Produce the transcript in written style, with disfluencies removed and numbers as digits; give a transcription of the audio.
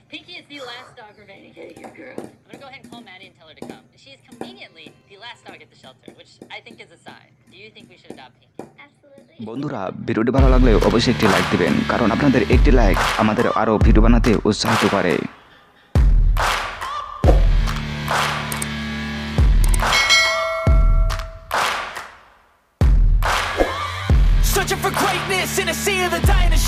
Pinky is the last dog remaining. Hey, you girl. I'm gonna go ahead and call Maddie and tell her to come. She is conveniently the last dog at the shelter, which I think is a sign. Do you think we should adopt Pinky? Absolutely. বন্ধুরা ভিডিওটি ভালো লাগলে অবশ্যই একটি like দিবেন কারণ আপনাদের একটি লাইক আমাদের আরো ভিডিও বানাতে উৎসাহিত করে। Searching for greatness in a sea of the dying.